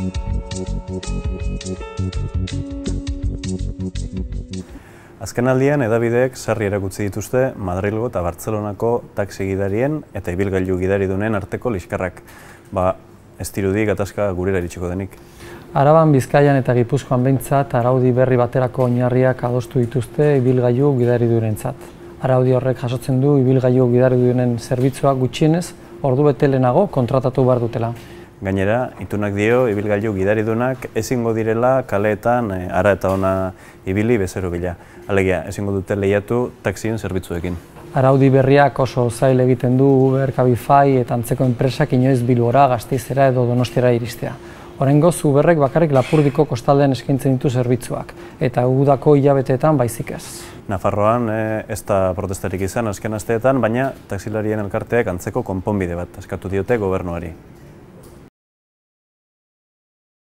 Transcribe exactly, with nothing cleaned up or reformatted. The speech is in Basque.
Azkenaldian hedabideek sarri erakutsi dituzte Madrilgo eta Bartzelonako taxi gidarien eta ibilgailu gidaridunen arteko liskarrak. Ba, ez dirudi gatazka gurera iritsiko denik. Araban, Bizkaian eta Gipuzkoan behintzat araudi berri baterako oinarriak adostu dituzte ibilgailu gidaridurentzat. Araudi horrek jasotzen du ibilgailu gidaridunen zerbitzuak gutxienez ordu bete lehenago kontratatu behar dutela. Gainera, itunak dio ibilgailu gidaridunak ezingo direla kaleetan ara eta ona ibili bezero bila. Alegia, ezingo dute lehiatu taxien zerbitzuekin. Araudi berriak oso zail egiten du Uber, Cabify eta antzeko enpresak inoiz Bilbora, Gasteizera edo Donostiara iristea. Oraingoz, Uberrek bakarrik Lapurdiko kostaldean eskaintzen ditu zerbitzuak, eta udako hilabeteetan baizik ez. Nafarroan ez da protestarik izan azken asteetan, baina taxilarien elkarteak antzeko konponbide bat eskatu diote gobernuari.